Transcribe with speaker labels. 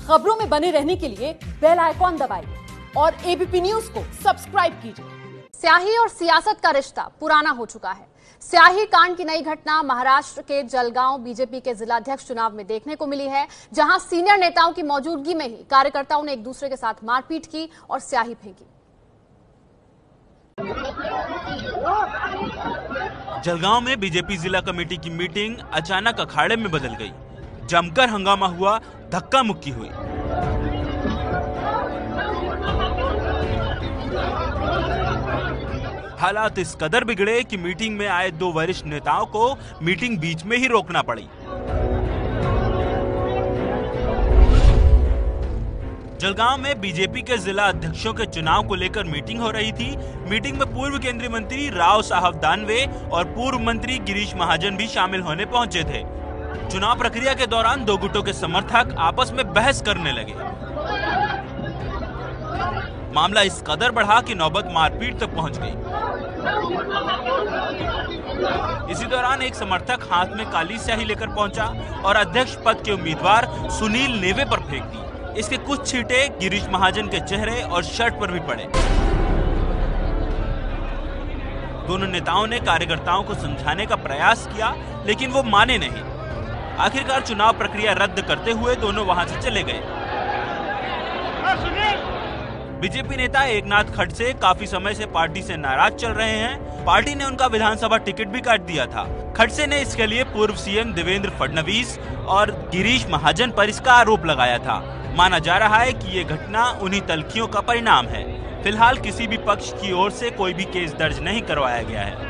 Speaker 1: खबरों में बने रहने के लिए बेल आइकॉन दबाइए और एबीपी न्यूज को सब्सक्राइब कीजिए।
Speaker 2: स्याही और सियासत का रिश्ता पुराना हो चुका है। स्याही कांड की नई घटना महाराष्ट्र के जलगांव बीजेपी के जिलाध्यक्ष चुनाव में देखने को मिली है, जहां सीनियर नेताओं की मौजूदगी में ही कार्यकर्ताओं ने एक दूसरे के साथ मारपीट की और स्याही फेंकी।
Speaker 3: जलगांव में बीजेपी जिला कमेटी की मीटिंग अचानक अखाड़े में बदल गई। जमकर हंगामा हुआ, धक्का मुक्की हुई। हालात इस कदर बिगड़े कि मीटिंग में आए दो वरिष्ठ नेताओं को मीटिंग बीच में ही रोकना पड़ी। जलगांव में बीजेपी के जिला अध्यक्षों के चुनाव को लेकर मीटिंग हो रही थी। मीटिंग में पूर्व केंद्रीय मंत्री राव साहब दानवे और पूर्व मंत्री गिरीश महाजन भी शामिल होने पहुंचे थे। चुनाव प्रक्रिया के दौरान दो गुटों के समर्थक आपस में बहस करने लगे। मामला इस कदर बढ़ा कि नौबत मारपीट तक पहुंच गई। इसी दौरान एक समर्थक हाथ में काली स्याही लेकर पहुंचा और अध्यक्ष पद के उम्मीदवार सुनील नेवे पर फेंक दी। इसके कुछ छींटे गिरीश महाजन के चेहरे और शर्ट पर भी पड़े। दोनों नेताओं ने कार्यकर्ताओं को समझाने का प्रयास किया, लेकिन वो माने नहीं। आखिरकार चुनाव प्रक्रिया रद्द करते हुए दोनों वहां से चले गए। बीजेपी नेता एकनाथ खड़से काफी समय से पार्टी से नाराज चल रहे हैं। पार्टी ने उनका विधानसभा टिकट भी काट दिया था। खड़से ने इसके लिए पूर्व सीएम देवेंद्र फडणवीस और गिरीश महाजन पर इसका आरोप लगाया था। माना जा रहा है कि ये घटना उन्हीं तल्खियों का परिणाम है। फिलहाल किसी भी पक्ष की ओर से कोई भी केस दर्ज नहीं करवाया गया है।